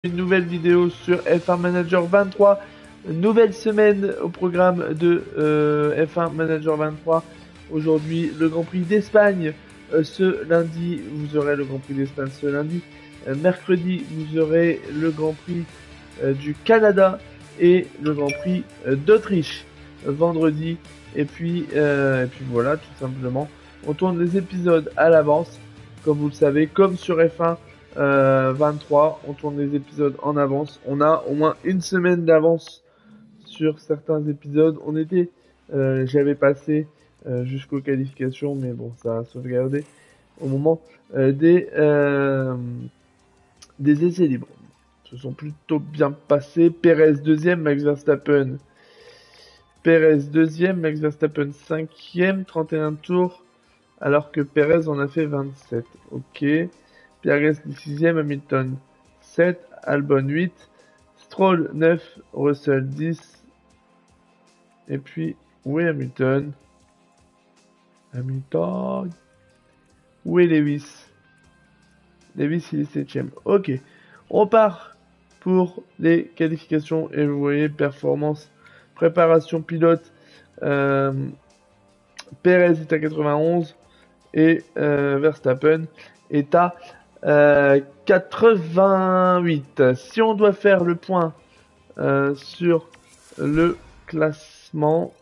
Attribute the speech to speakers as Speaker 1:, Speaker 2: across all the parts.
Speaker 1: Une nouvelle vidéo sur F1 Manager 23, nouvelle semaine au programme de F1 Manager 23. Aujourd'hui, le Grand Prix d'Espagne ce lundi, vous aurez le Grand Prix d'Espagne ce lundi. Mercredi, vous aurez le Grand Prix du Canada et le Grand Prix d'Autriche vendredi. Et puis voilà, tout simplement. On tourne les épisodes à l'avance, comme vous le savez, comme sur F1. 23, on tourne les épisodes en avance. On a au moins une semaine d'avance sur certains épisodes. J'avais passé jusqu'aux qualifications, mais bon, ça a sauvegardé au moment des essais libres. Se sont plutôt bien passés. Perez deuxième, Max Verstappen. Perez deuxième, Max Verstappen cinquième, 31 tours, alors que Perez en a fait 27. Ok. Pierre Gasly 6ème, Hamilton 7, Albon 8, Stroll 9, Russell 10. Et puis, où est Hamilton? Où est Lewis? Lewis, il est 7ème. Ok. On part pour les qualifications. Et vous voyez, performance, préparation pilote. Perez est à 91. Et Verstappen est à 88. Si on doit faire le point sur le classement,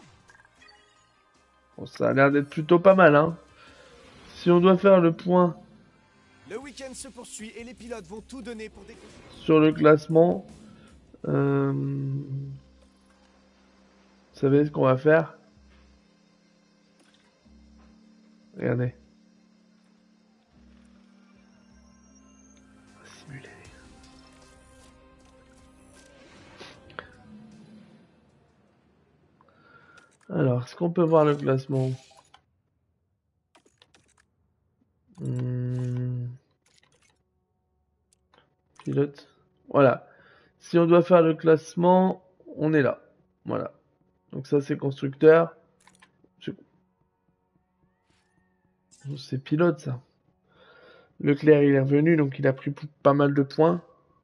Speaker 1: bon, ça a l'air d'être plutôt pas mal, hein. Si on doit faire le point
Speaker 2: le week-end se poursuit et les pilotes vont tout donner pour
Speaker 1: sur le classement, vous savez ce qu'on va faire? Regardez. Simuler. Alors, est-ce qu'on peut voir le classement? Pilote. Voilà. Si on doit faire le classement, on est là. Voilà. Donc ça, c'est constructeur. C'est pilote, ça. Leclerc, il est revenu, donc il a pris pas mal de points.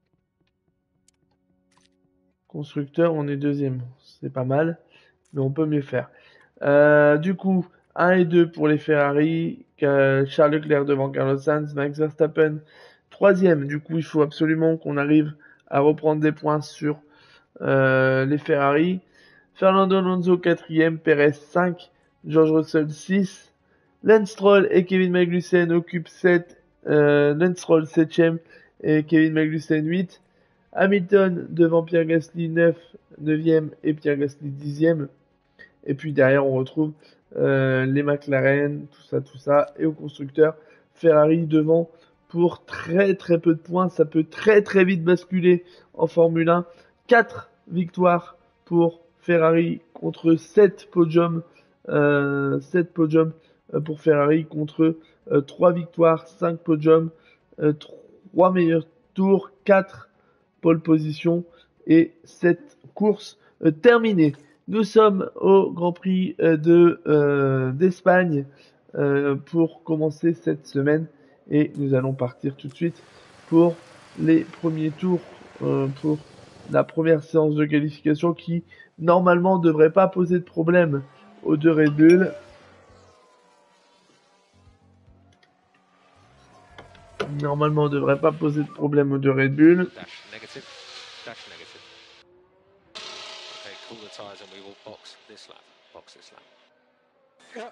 Speaker 1: Constructeur, on est deuxième. C'est pas mal, mais on peut mieux faire. Du coup, 1 et 2 pour les Ferrari. Charles Leclerc devant Carlos Sainz. Max Verstappen, troisième. Du coup, il faut absolument qu'on arrive à reprendre des points sur les Ferrari. Fernando Alonso, quatrième. Perez, 5. George Russell, 6. Lance Stroll et Kevin Magnussen occupent 7. Lance Stroll 7ème et Kevin Magnussen 8. Hamilton devant Pierre Gasly 9ème et Pierre Gasly 10ème. Et puis derrière on retrouve les McLaren, tout ça. Et au constructeur, Ferrari devant pour très très peu de points. Ça peut très très vite basculer en Formule 1. 4 victoires pour Ferrari contre 7 podiums. 7 podiums pour Ferrari contre 3 victoires, 5 podiums, 3 meilleurs tours, 4 pole position et 7 courses terminées. Nous sommes au Grand Prix d'Espagne pour commencer cette semaine et nous allons partir tout de suite pour les premiers tours, pour la première séance de qualification qui normalement devrait pas poser de problème aux deux Red Bull. Normalement, on ne devrait pas poser de problème aux deux Red Bull.
Speaker 3: Dash negative. Okay, cool the tires and we will box this lap. Yeah.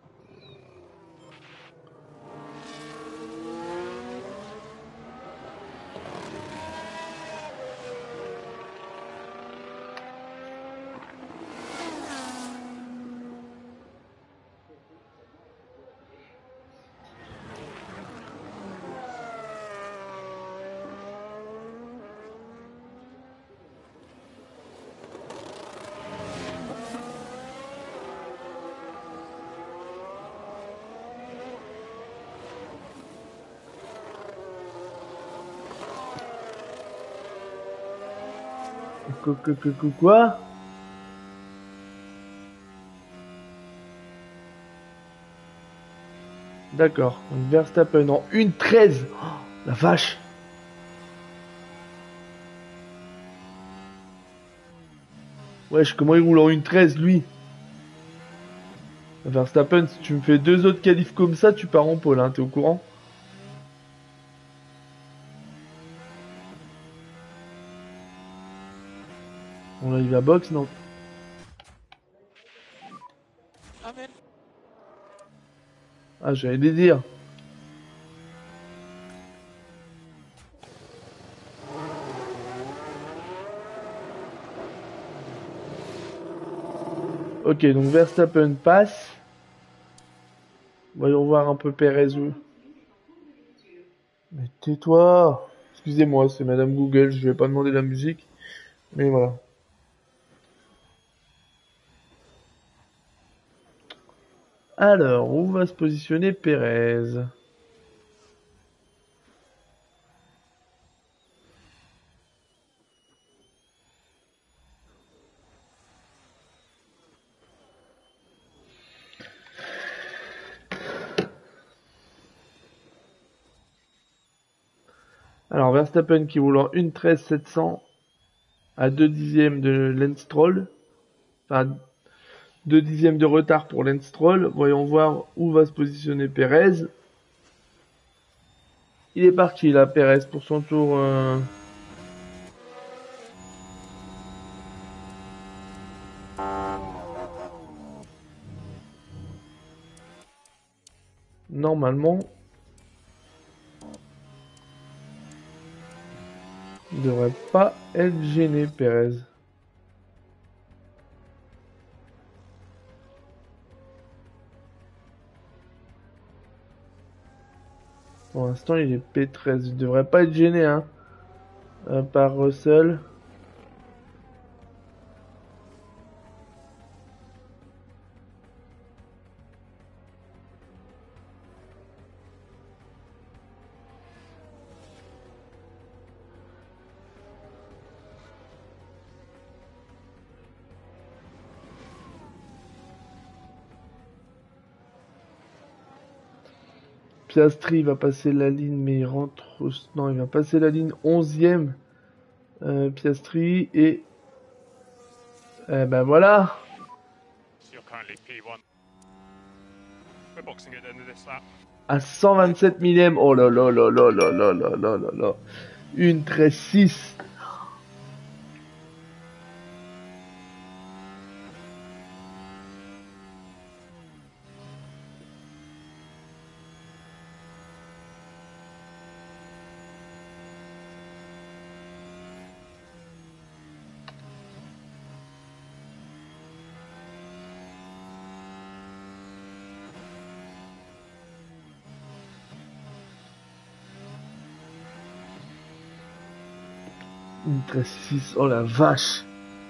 Speaker 1: Quoi? D'accord. Donc Verstappen en 1.13. Oh, la vache. Wesh, comment il roule en 1.13 lui? Verstappen, si tu me fais 2 autres qualifs comme ça, tu pars en pôle, hein, t'es au courant? On arrive à box, non?
Speaker 3: I'm in.
Speaker 1: Ah, j'allais les dire. Ok, donc Verstappen passe. Voyons voir un peu Perez où. Mais tais-toi! Excusez-moi, c'est Madame Google, je vais pas demander la musique. Mais voilà. Alors, où va se positionner Perez? Alors, Verstappen qui roule en 1.13.700 à 2 dixièmes de Lance Stroll. Enfin, 2 dixièmes de retard pour Lance Stroll. Voyons voir où va se positionner Perez. Il est parti là, Perez, pour son tour. Normalement, il devrait pas être gêné, Perez. Pour l'instant, il est P13. Il devrait pas être gêné, hein, par Russell. Piastri va passer la ligne, mais il rentre... Non, il va passer la ligne 11e. Piastri, et... ben voilà.
Speaker 4: So you're currently P1. We're boxing at the end of this lap.
Speaker 1: À 127 millième. Oh là là là là là là là là là là. 1.13.6. Une 13-6, oh la vache.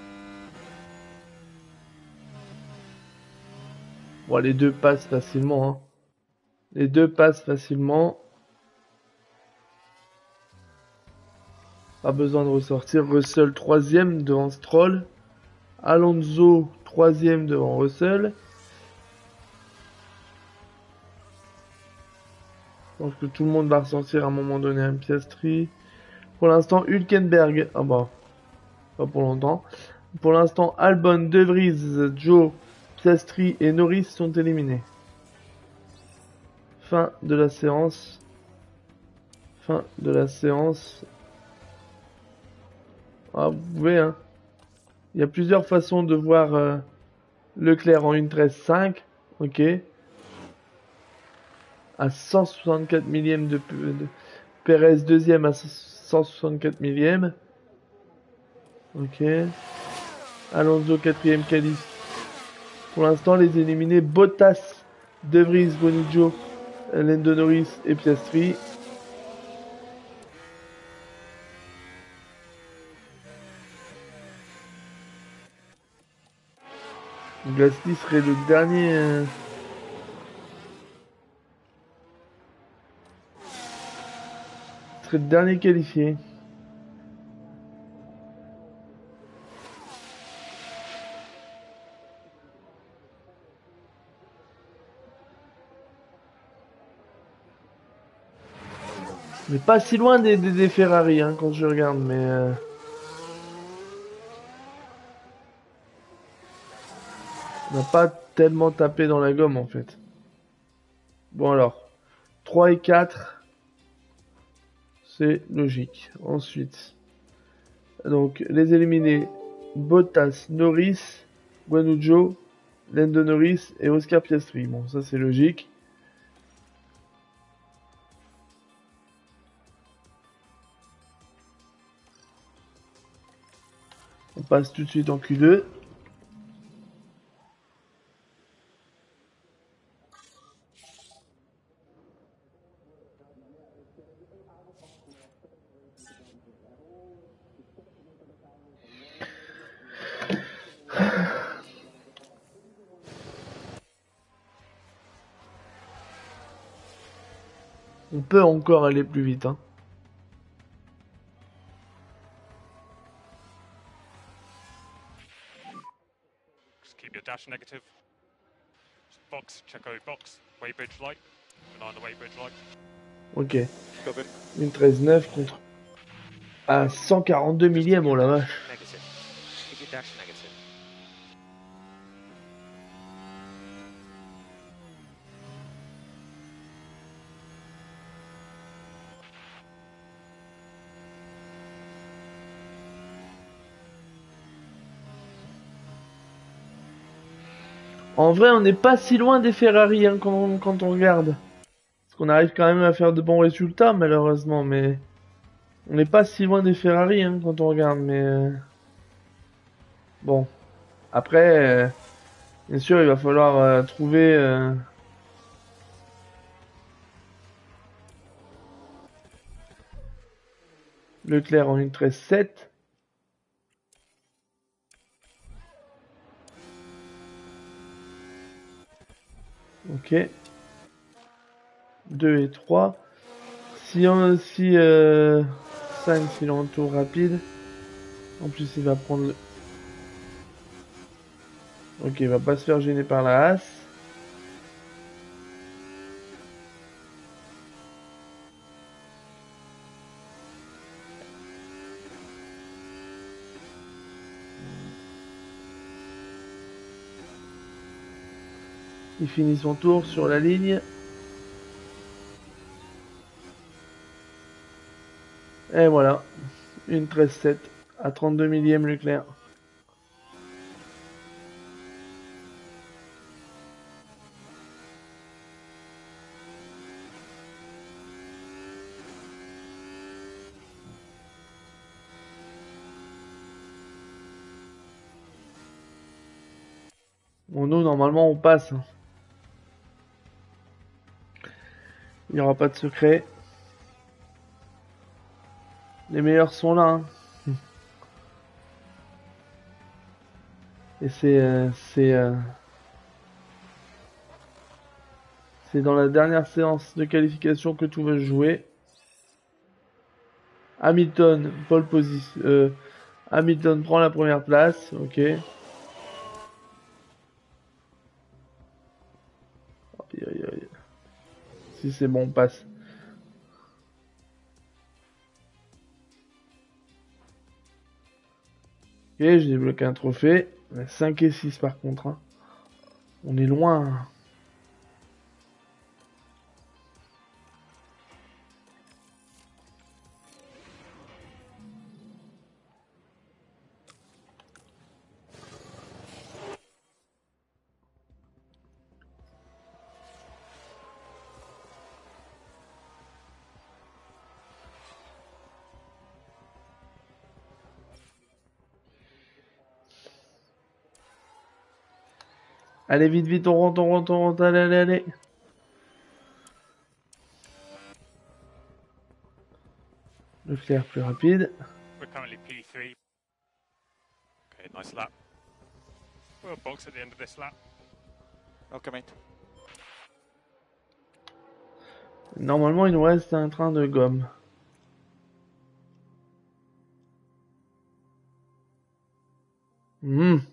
Speaker 1: Bon, les deux passent facilement, hein. Les deux passent facilement. Pas besoin de ressortir. Russell 3e devant Stroll. Alonso 3e devant Russell. Je pense que tout le monde va ressortir à un moment donné un Piastri. Pour l'instant, Hülkenberg. Ah bah, pas pour longtemps. Pour l'instant, Albon, De Vries, Joe, Piastri et Norris sont éliminés. Fin de la séance. Fin de la séance. Ah, vous pouvez, hein. Il y a plusieurs façons de voir Leclerc en 1.13.5. Ok. À 164 millième de Perez deuxième à 164 millième. Ok. Alonso quatrième qualif. Pour l'instant, les éliminés Bottas, De Vries, Bonillo, Lando Norris et Piastri. Gasly serait le dernier. Serait le dernier qualifié. Mais pas si loin des Ferrari, hein, quand je regarde, mais... On n'a pas tellement tapé dans la gomme en fait. Bon alors, 3 et 4, c'est logique. Ensuite, donc les éliminés, Bottas, Norris, Guanyu, Lando Norris et Oscar Piastri. Bon, ça c'est logique. On passe tout de suite en Q2. On peut encore aller plus vite, hein.
Speaker 4: Just keep your dash negative. Just box, check out box, weighbridge light, and on the weighbridge light.
Speaker 1: Ok.
Speaker 3: Covered.
Speaker 1: Une 13-9 contre... à 142 millième, oh la vache.
Speaker 3: Negative. Keep your dash negative.
Speaker 1: En vrai, on n'est pas si loin des Ferrari hein, quand on regarde. Parce qu'on arrive quand même à faire de bons résultats, malheureusement, mais... On n'est pas si loin des Ferrari hein, quand on regarde, mais... Bon. Après, bien sûr, il va falloir trouver... Leclerc en une 13-7. Ok. 2 et 3. Si 5 s'il est en tour rapide. En plus il va prendre le... Ok, il va pas se faire gêner par la As. Il finit son tour sur la ligne. Et voilà. Une 13-7 à 32 millième Leclerc. Bon, nous, normalement, on passe. Il n'y aura pas de secret. Les meilleurs sont là. Hein. Et c'est dans la dernière séance de qualification que tout va se jouer. Hamilton, pole position. Hamilton prend la première place. Ok. Aïe, aïe, aïe. Si c'est bon, on passe. Ok, j'ai débloqué un trophée. 5 et 6 par contre. Hein. On est loin. Hein. Allez, vite, vite, on rentre, allez, allez, allez. Leclerc plus rapide.
Speaker 4: We're currently P3. Okay, nice lap. We'll box at the end of this lap.
Speaker 3: Okay, mate.
Speaker 1: Normalement, il nous reste un train de gomme. Hmm.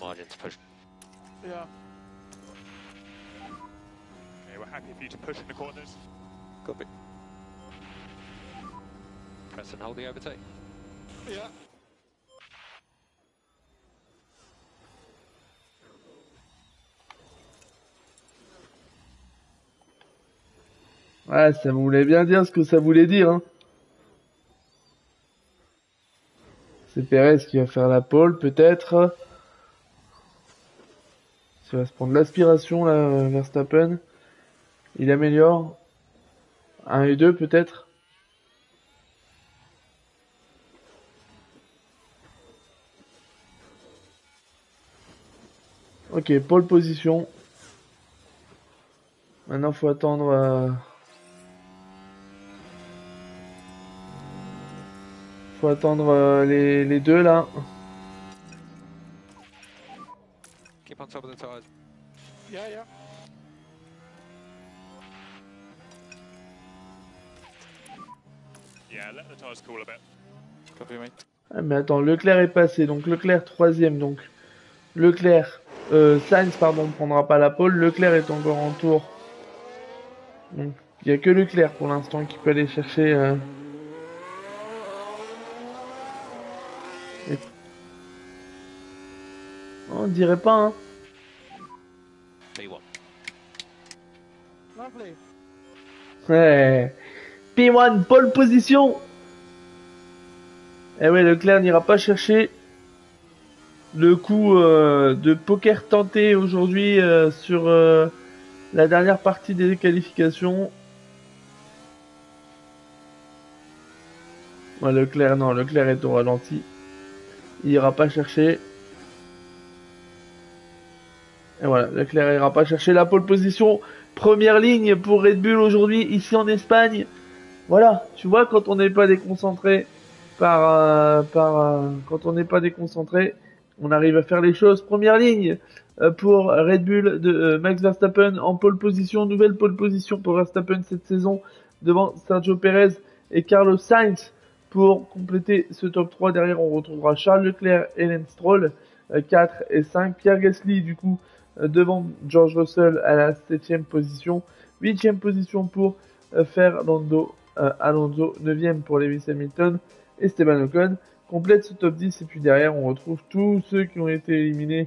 Speaker 3: margin to push.
Speaker 4: Yeah. Okay, we're happy for you to push in the corners.
Speaker 3: Copy. Press and hold the overtake.
Speaker 4: Yeah.
Speaker 1: Ouais, ça voulait bien dire ce que ça voulait dire, hein. C'est Perez qui va faire la pole, peut-être. Il va se prendre l'aspiration, là, Verstappen. Il améliore. 1 et 2, peut-être. Ok, pole position. Maintenant, faut attendre... Faut attendre les deux, là.
Speaker 3: Keep on top of the tyres.
Speaker 4: Yeah, yeah. Yeah, let the tyres cool a bit.
Speaker 3: Copy, mate.
Speaker 1: Ah, mais attends, Leclerc est passé, donc Leclerc troisième, donc Leclerc, Sainz pardon, prendra pas la pole, Leclerc est encore en tour, donc il y a que Leclerc pour l'instant qui peut aller chercher. On dirait pas, hein.
Speaker 3: P1.
Speaker 4: Lovely.
Speaker 1: Ouais. P1 pole position. Eh ouais, Leclerc n'ira pas chercher le coup de poker tenté aujourd'hui sur la dernière partie des qualifications. Ouais, Leclerc, non, Leclerc est au ralenti. Il ira pas chercher. Et voilà, Leclerc ira pas chercher la pole position. Première ligne pour Red Bull aujourd'hui, ici en Espagne. Voilà, tu vois, quand on n'est pas déconcentré quand on n'est pas déconcentré, on arrive à faire les choses. Première ligne pour Red Bull de Max Verstappen en pole position, nouvelle pole position pour Verstappen cette saison devant Sergio Perez et Carlos Sainz pour compléter ce top 3. Derrière, on retrouvera Charles Leclerc et Lance Stroll 4 et 5. Pierre Gasly du coup devant George Russell à la 7ème position. 8ème position pour Fernando Alonso, 9ème pour Lewis Hamilton. Esteban Ocon complète ce top 10 et puis derrière on retrouve tous ceux qui ont été éliminés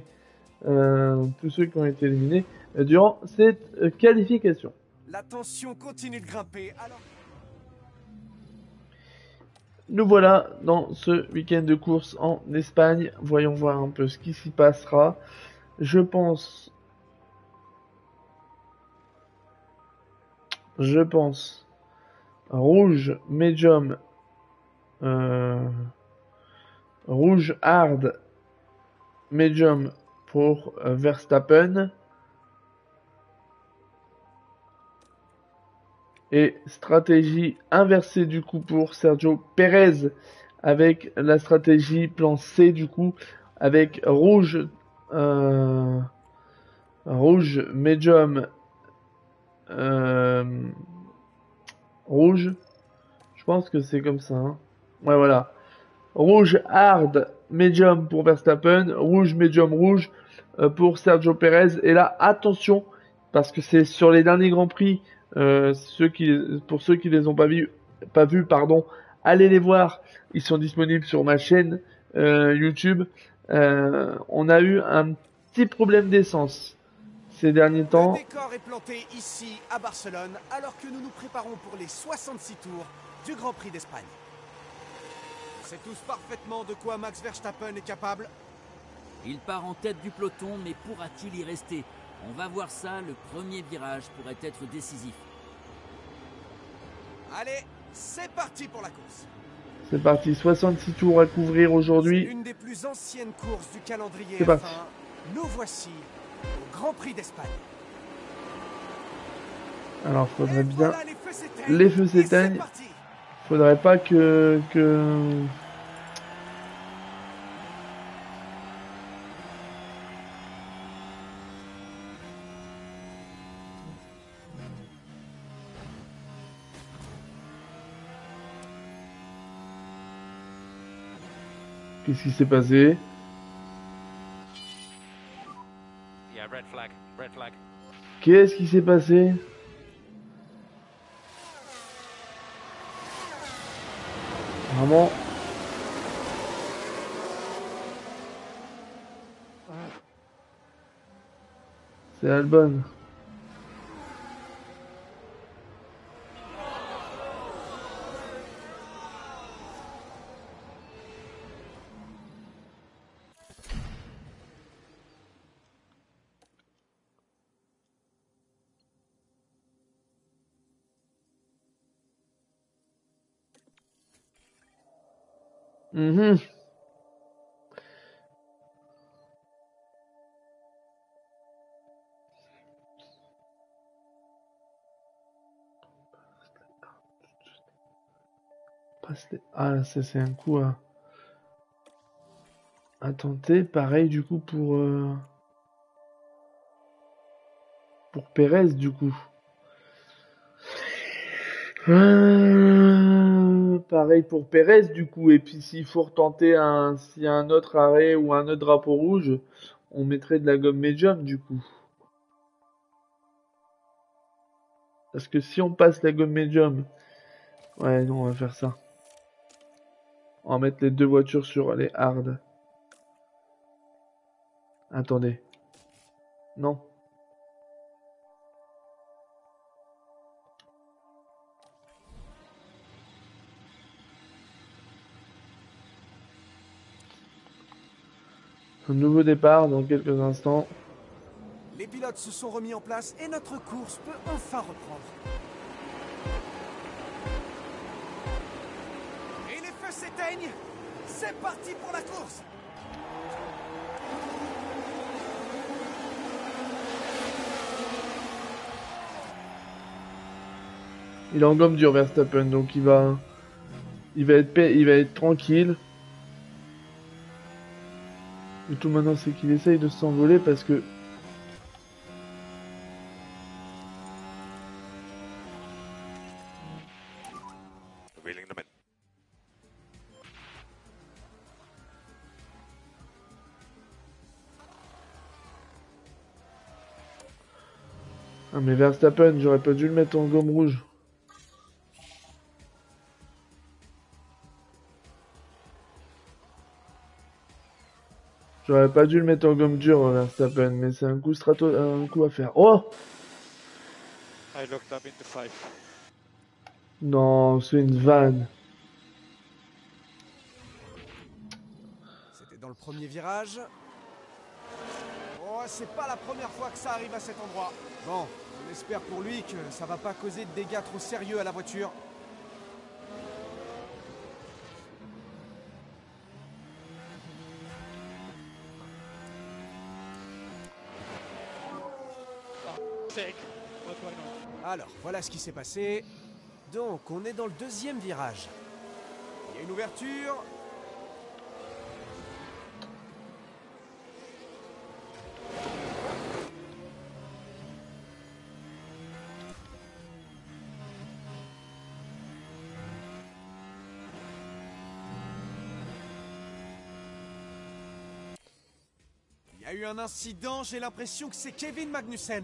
Speaker 1: durant cette qualification.
Speaker 2: La tension continue de grimper alors...
Speaker 1: Nous voilà dans ce week-end de course en Espagne. Voyons voir un peu ce qui s'y passera. Je pense rouge, medium, rouge hard, medium pour Verstappen. Et stratégie inversée du coup pour Sergio Perez avec la stratégie plan C du coup avec rouge, medium, rouge. Je pense que c'est comme ça. Hein. Ouais voilà. Rouge hard medium pour Verstappen, rouge medium rouge pour Sergio Perez. Et là attention parce que c'est sur les derniers grands prix. Pour ceux qui les ont pas vus, allez les voir. Ils sont disponibles sur ma chaîne YouTube. On a eu un petit problème d'essence ces derniers temps.
Speaker 2: Le décor est planté ici à Barcelone alors que nous nous préparons pour les 66 tours du Grand Prix d'Espagne. On sait tous parfaitement de quoi Max Verstappen est capable.
Speaker 5: Il part en tête du peloton, mais pourra-t-il y rester? On va voir ça, le premier virage pourrait être décisif.
Speaker 2: Allez, c'est parti pour la course.
Speaker 1: C'est parti, 66 tours à couvrir aujourd'hui.
Speaker 2: Une des plus anciennes courses du calendrier
Speaker 1: C'est
Speaker 2: F1.
Speaker 1: parti.
Speaker 2: Nous voici au Grand Prix d'Espagne.
Speaker 1: Alors faudrait bien...
Speaker 2: Voilà,
Speaker 1: les feux s'éteignent. Faudrait pas que... Qu'est-ce qui s'est passé?
Speaker 3: Yeah, red flag, red flag.
Speaker 1: Qu'est-ce qui s'est passé? Vraiment. C'est Albon. Mhm. Ah, ça c'est un coup à tenter. Pareil du coup pour Pérez du coup. Pareil pour Pérez du coup. Et puis s'il faut retenter s'il y a un autre arrêt ou un autre drapeau rouge, on mettrait de la gomme médium du coup. Parce que si on passe la gomme médium, ouais non on va faire ça. On va mettre les deux voitures sur les hard. Attendez. Non. Un nouveau départ dans quelques instants.
Speaker 2: Les pilotes se sont remis en place et notre course peut enfin reprendre. Et les feux s'éteignent. C'est parti pour la course.
Speaker 1: Il est en gomme dure Verstappen, donc il va être tranquille. Le tout maintenant c'est qu'il essaye de s'envoler parce que
Speaker 4: Wheeling them in.
Speaker 1: ah mais Verstappen, j'aurais pas dû le mettre en gomme rouge. J'aurais pas dû le mettre en gomme dure Verstappen, mais c'est un coup à faire. Oh
Speaker 3: I looked up into 5.
Speaker 1: non, c'est une vanne.
Speaker 2: C'était dans le premier virage. Oh, c'est pas la première fois que ça arrive à cet endroit. Bon, on espère pour lui que ça va pas causer de dégâts trop sérieux à la voiture. Alors, voilà ce qui s'est passé. Donc, on est dans le deuxième virage. Il y a une ouverture. Il y a eu un incident, j'ai l'impression que c'est Kevin Magnussen.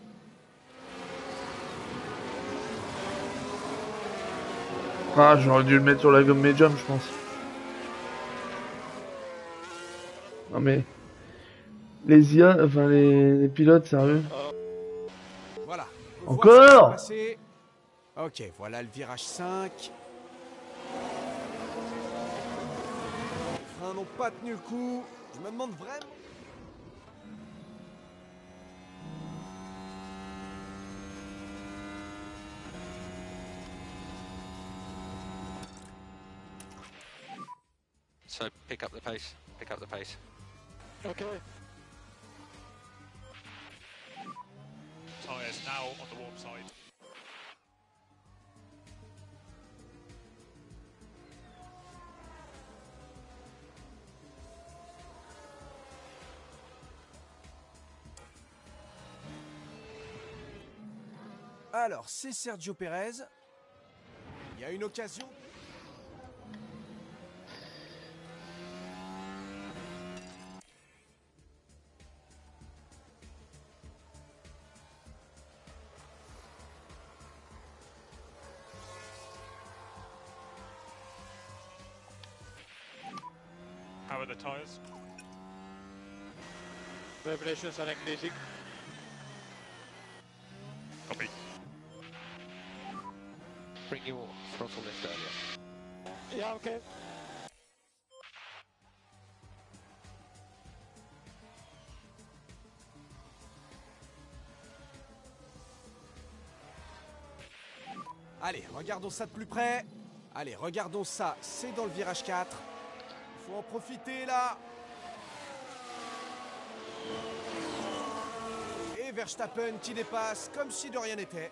Speaker 1: Ah, j'aurais dû le mettre sur la gomme médium, je pense. Non mais les IA, enfin les pilotes, sérieux.
Speaker 2: Voilà.
Speaker 1: Encore.
Speaker 2: Ok, voilà le virage 5. Les freins n'ont pas tenu le coup. Je me demande vraiment...
Speaker 3: So pick up the pace, pick up the pace.
Speaker 4: Okay. Tyres now on the warm side.
Speaker 2: Alors, c'est Sergio Pérez. Il y a une occasion.
Speaker 4: are the tyres?
Speaker 6: Revelations are increasing.
Speaker 4: Copy.
Speaker 3: Bring your throttle lift earlier.
Speaker 6: Yeah, okay.
Speaker 2: Allez, regardons ça de plus près. Allez, regardons ça, c'est dans le virage 4. Il faut en profiter là. Et Verstappen qui dépasse comme si de rien n'était.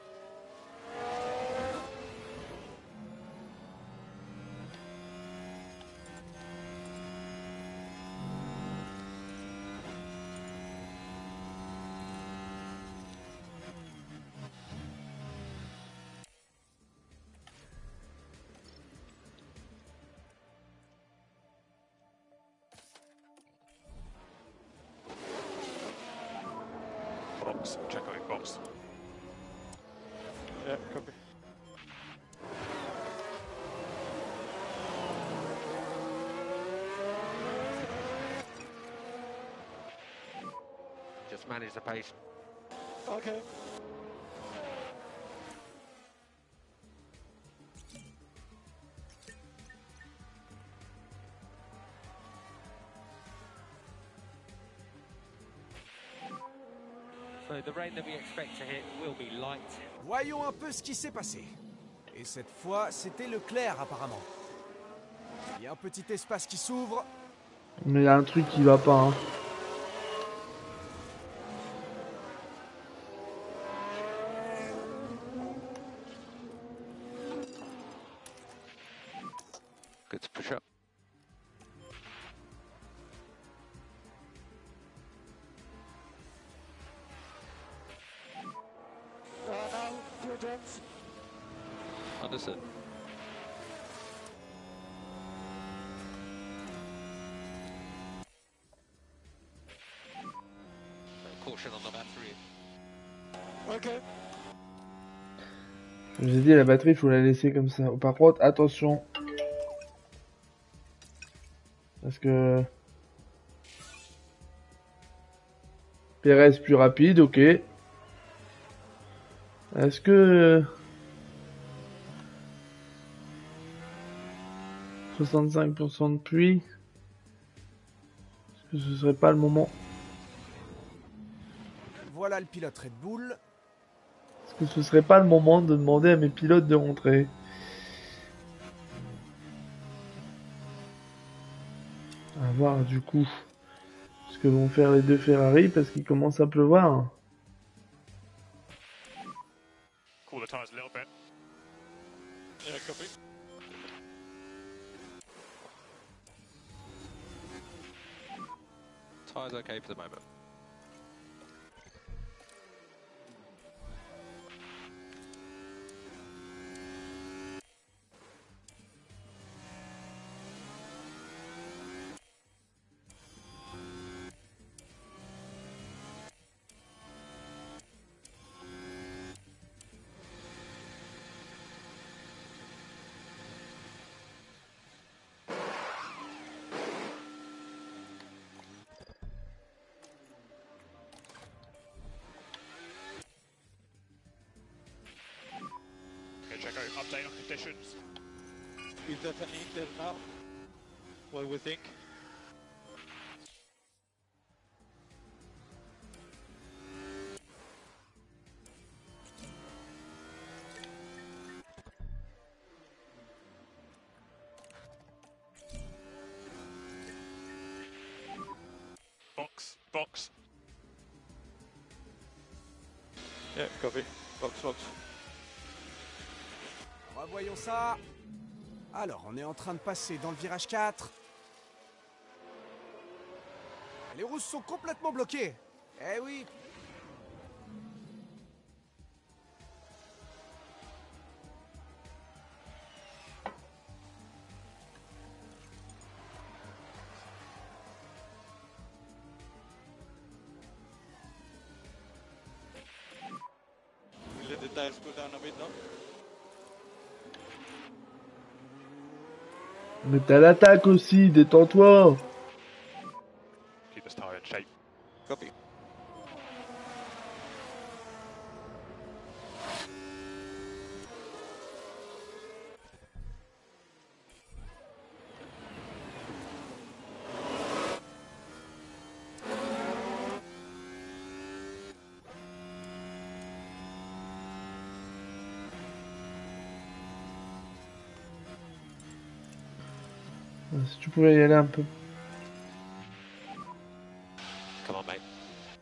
Speaker 4: Box, Checo, box.
Speaker 6: Yeah, copy.
Speaker 3: Just manage the pace.
Speaker 6: Okay.
Speaker 3: So the rain that we expect to hit will be light.
Speaker 2: Voyons un peu ce qui s'est passé. Et cette fois, c'était Leclerc apparemment. Il y a un petit espace qui s'ouvre.
Speaker 1: Mais il y a un truc qui va pas, hein.
Speaker 3: Good to push up.
Speaker 6: Now, few turns.
Speaker 3: Understood. Caution on the battery.
Speaker 6: Okay.
Speaker 1: Je vous ai dit, la batterie, il faut la laisser comme ça. Par contre, attention. Parce que... Pérez plus rapide, ok. Est-ce que... 65% de pluie. Est-ce que ce serait pas le moment?
Speaker 2: Voilà le pilote Red Bull.
Speaker 1: Est-ce que ce serait pas le moment de demander à mes pilotes de rentrer? À voir du coup ce que vont faire les deux Ferrari parce qu'il commence à pleuvoir.
Speaker 4: Cool the tyres a little bit.
Speaker 6: Yeah, copy.
Speaker 3: Tyres okay for the moment.
Speaker 4: Okay, Checo, update on conditions.
Speaker 6: Is that an Inter now? What we think?
Speaker 4: Box, box.
Speaker 6: Yeah, copy. Box, box.
Speaker 2: Revoyons ça. Alors, on est en train de passer dans le virage 4. Les roues sont complètement bloquées. Eh oui.
Speaker 6: We let the tires go down a bit now.
Speaker 1: Mais t'as l'attaque aussi, détends-toi. Si tu pouvais y aller un peu.
Speaker 3: Come on, mate.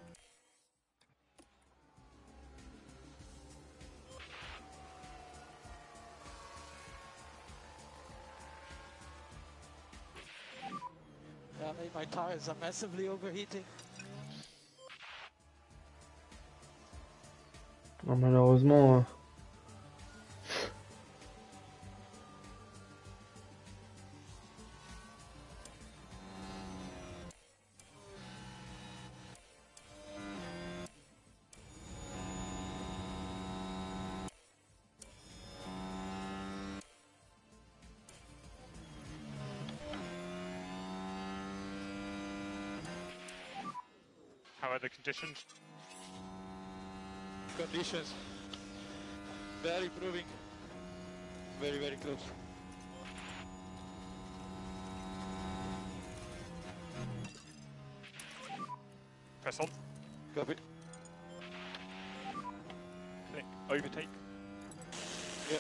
Speaker 6: Yeah, mate, my tires are massively overheating.
Speaker 1: Non, malheureusement.
Speaker 4: How are the conditions?
Speaker 6: Conditions very improving. Very, very close.
Speaker 4: Press on.
Speaker 6: Copy.
Speaker 4: Click. Overtake.
Speaker 6: Yeah.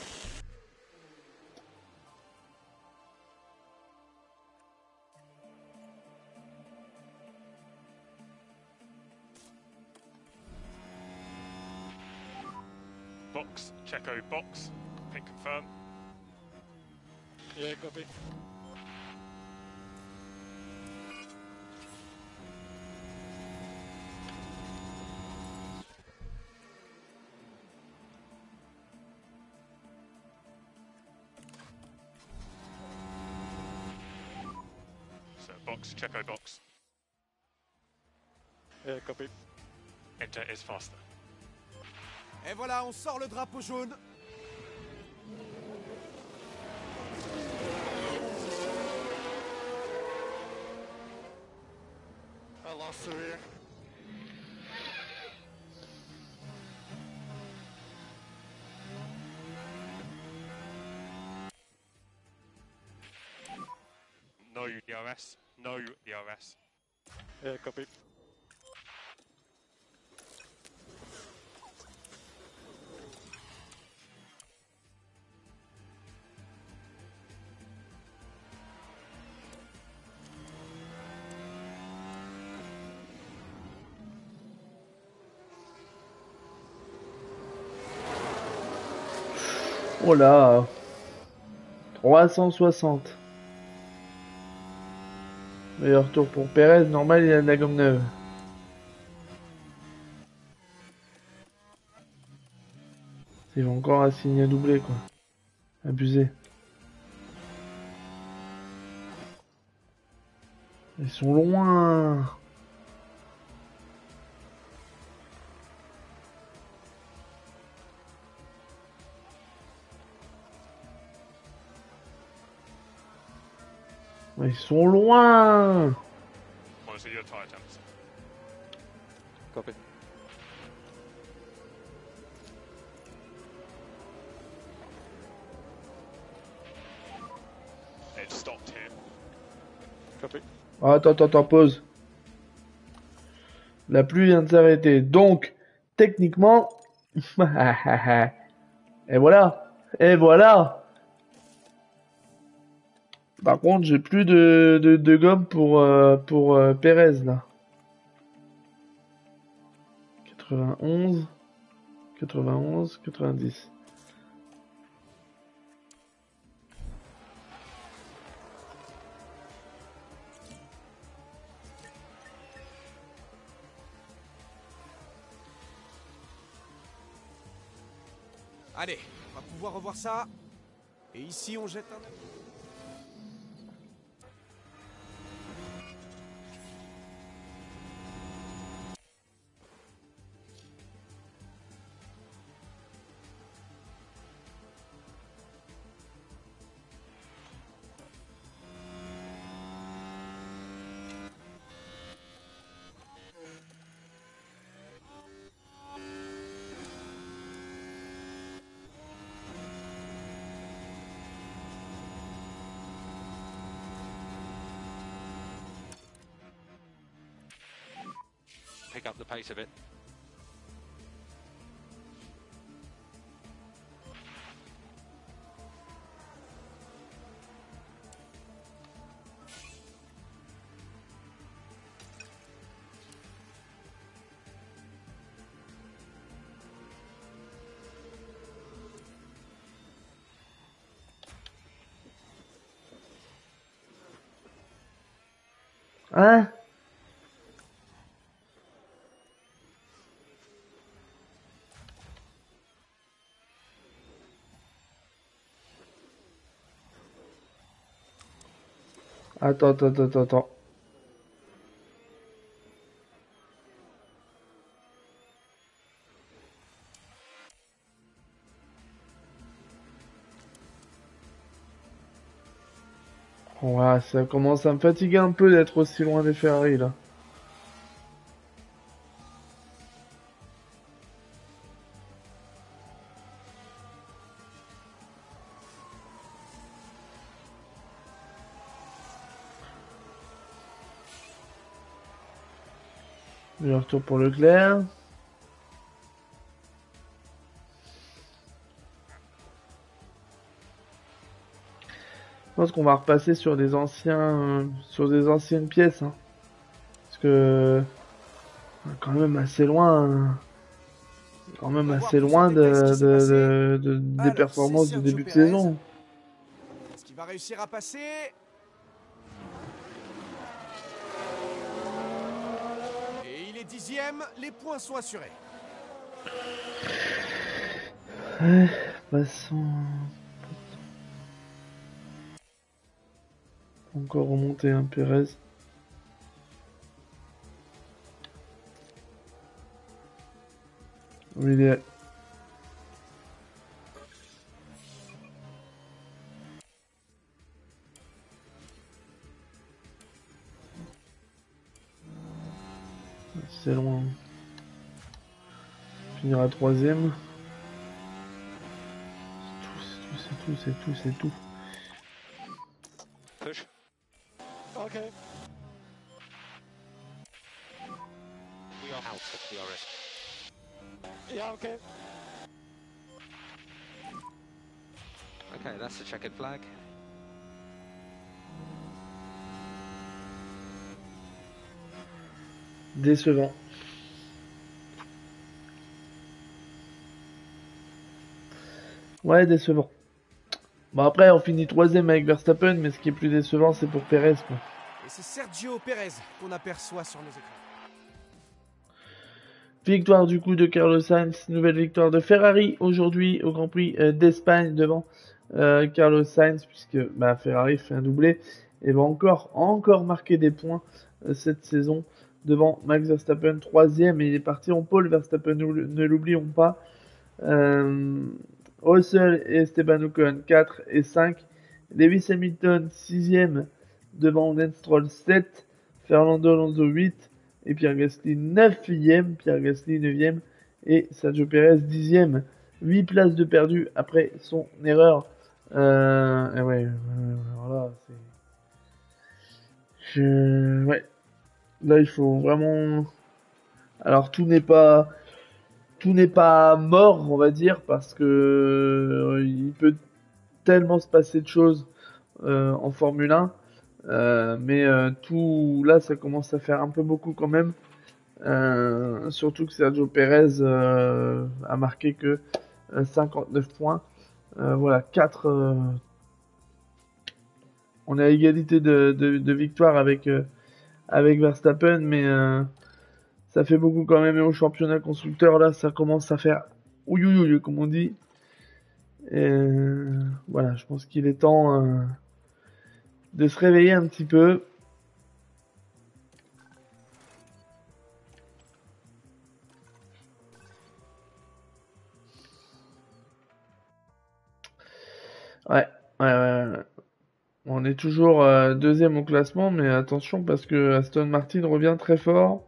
Speaker 4: Box. Checo box. Click confirm.
Speaker 6: Yeah, copy.
Speaker 4: So box. Checo box.
Speaker 6: Yeah, copy.
Speaker 4: Enter is faster.
Speaker 2: Et voilà, on sort le drapeau jaune.
Speaker 6: I lost the rear.
Speaker 4: No DRS. No DRS.
Speaker 6: Yeah, copy.
Speaker 1: Oh là 360. Meilleur tour pour Perez, normal il a de la gomme neuve. Ils vont encore assigner un doublé quoi. Abusé. Ils sont loin. Ils sont loin.
Speaker 4: Want to see your tyre temps?
Speaker 6: Copy.
Speaker 4: It stopped here.
Speaker 6: Copy.
Speaker 1: Attends, pause. La pluie vient de s'arrêter. Donc, techniquement... Et voilà. Et voilà. Par contre, j'ai plus de gomme pour Perez, là. 91, 91, 90.
Speaker 2: Allez, on va pouvoir revoir ça. Et ici, on jette un...
Speaker 3: Pick up the pace of it.
Speaker 1: Hein? Attends. Ouais, ça commence à me fatiguer un peu d'être aussi loin des Ferrari là. Le retour pour Leclerc. Je pense qu'on va repasser sur des sur des anciennes pièces, hein. Parce que on est quand même assez loin, quand même
Speaker 2: On va voir
Speaker 1: assez
Speaker 2: plus en
Speaker 1: loin
Speaker 2: détail ce qui s'est passé.
Speaker 1: des
Speaker 2: Alors, c'est
Speaker 1: performances de
Speaker 2: Sergio
Speaker 1: début de
Speaker 2: Pérez.
Speaker 1: saison.
Speaker 2: Est-ce qu'il va réussir à passer? Et il est 10e, les points sont assurés.
Speaker 1: Ouais, passons. Encore remonter un Pérez. Oui, il est... C'est loin. Finira troisième. C'est tout.
Speaker 3: Push.
Speaker 6: Okay.
Speaker 3: We are out of DRS.
Speaker 6: Yeah, okay.
Speaker 3: Okay, that's a checkered flag.
Speaker 1: Décevant. Ouais, décevant. Bon, après, on finit troisième avec Verstappen, mais ce qui est plus décevant, c'est pour Pérez, quoi.
Speaker 2: Et c'est Sergio Pérez qu'on aperçoit sur nos écrans.
Speaker 1: Victoire du coup de Carlos Sainz, nouvelle victoire de Ferrari aujourd'hui au Grand Prix d'Espagne devant Carlos Sainz, puisque bah, Ferrari fait un doublé et va encore marquer des points cette saison devant Max Verstappen, troisième, et il est parti en pole. Verstappen, ne l'oublions pas. Russell et Esteban Ocon 4 et 5. Lewis Hamilton 6e devant Lance Stroll 7. Fernando Alonso 8. Et Pierre Gasly 9e. Pierre Gasly 9e. Et Sergio Perez 10e. 8 places de perdu après son erreur. Et ouais, voilà, ouais. Là, il faut vraiment... Alors, tout n'est pas mort, on va dire, parce que il peut tellement se passer de choses en Formule 1, mais tout là, ça commence à faire un peu beaucoup quand même. Surtout que Sergio Pérez a marqué que 59 points. Voilà, 4. On est à égalité de victoire avec Verstappen, mais ça fait beaucoup quand même. Et au championnat constructeur, là, ça commence à faire ouïouïouï, comme on dit. Et voilà, je pense qu'il est temps de se réveiller un petit peu. Ouais, ouais. On est toujours deuxième au classement, mais attention parce que Aston Martin revient très fort.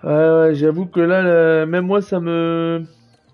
Speaker 1: Ouais, j'avoue que là, même moi, ça me...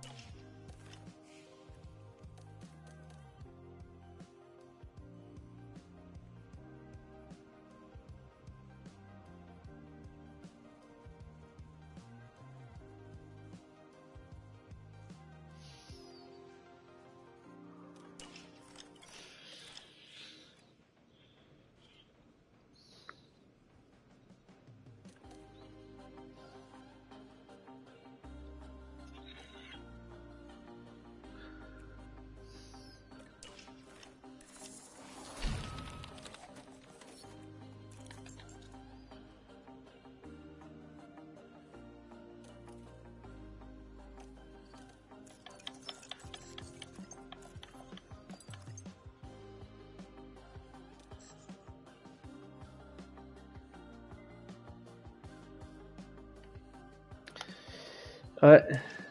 Speaker 1: Ouais.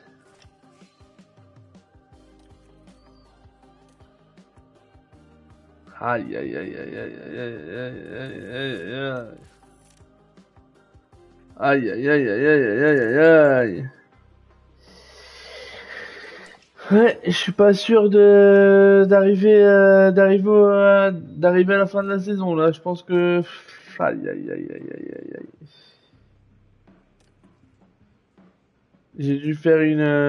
Speaker 1: Aïe, aïe, aïe, aïe, aïe, aïe, aïe, aïe, aïe, aïe. Aïe, aïe, aïe, aïe, aïe, aïe, aïe, aïe, aïe. Ouais, je suis pas sûr d'arriver à la fin de la saison, là. Je pense que... Aïe, aïe, aïe, aïe, aïe, aïe, aïe. J'ai dû faire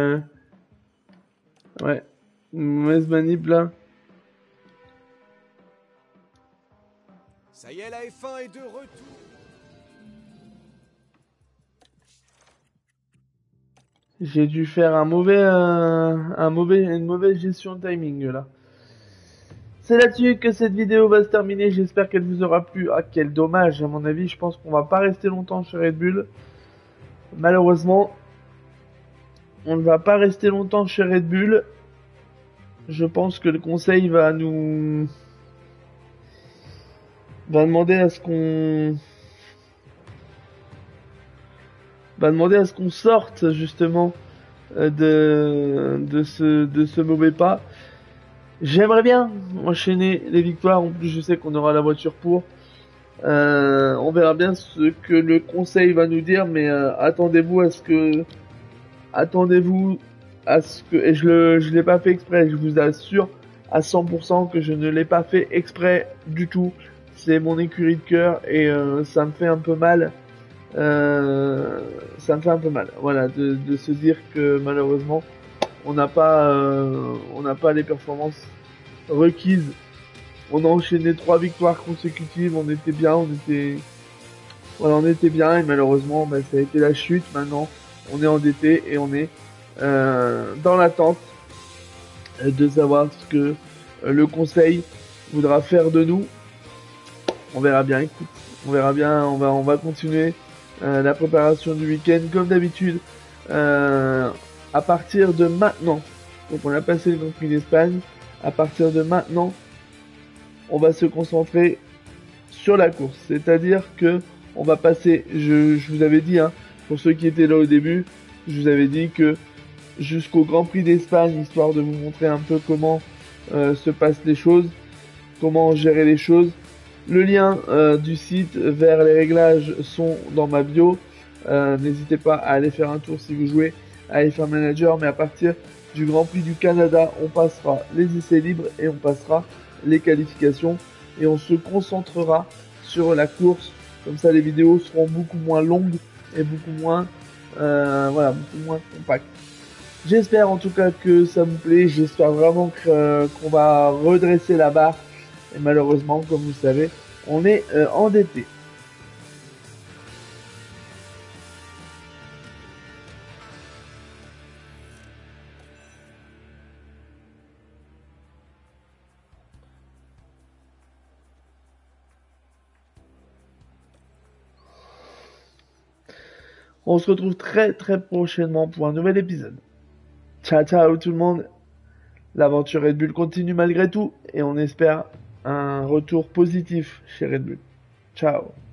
Speaker 1: ouais, une mauvaise manip, là.
Speaker 2: Ça y est, la F1 est de retour.
Speaker 1: J'ai dû faire une mauvaise gestion de timing, là. C'est là-dessus que cette vidéo va se terminer. J'espère qu'elle vous aura plu. Ah, quel dommage, à mon avis. Je pense qu'on va pas rester longtemps chez Red Bull. Malheureusement, on ne va pas rester longtemps chez Red Bull. Je pense que le conseil va demander à ce qu'on sorte justement de ce mauvais pas. J'aimerais bien enchaîner les victoires. En plus, je sais qu'on aura la voiture pour. On verra bien ce que le conseil va nous dire, mais attendez-vous à ce que, et je l'ai pas fait exprès. Je vous assure à 100% que je ne l'ai pas fait exprès du tout. C'est mon écurie de cœur et ça me fait un peu mal. Voilà, de se dire que malheureusement on n'a pas les performances requises. On a enchaîné 3 victoires consécutives, on était bien et malheureusement ça a été la chute. Maintenant on est endetté et on est dans l'attente de savoir ce que le conseil voudra faire de nous. On verra bien, écoute, on verra bien, on va continuer la préparation du week-end comme d'habitude à partir de maintenant. Donc on a passé le Grand Prix d'Espagne. À partir de maintenant, on va se concentrer sur la course. C'est-à-dire que on va passer, je vous avais dit, hein, pour ceux qui étaient là au début, je vous avais dit que jusqu'au Grand Prix d'Espagne, histoire de vous montrer un peu comment se passent les choses, comment gérer les choses. Le lien du site vers les réglages sont dans ma bio. N'hésitez pas à aller faire un tour si vous jouez à F1 Manager, mais à partir du Grand Prix du Canada, on passera les essais libres et on passera les qualifications et on se concentrera sur la course. Comme ça, les vidéos seront beaucoup moins longues et beaucoup moins compactes. J'espère en tout cas que ça vous plaît. J'espère vraiment qu'on va redresser la barre. Et malheureusement, comme vous savez, on est endetté. On se retrouve très très prochainement pour un nouvel épisode. Ciao ciao tout le monde. L'aventure Red Bull continue malgré tout et on espère un retour positif chez Red Bull. Ciao.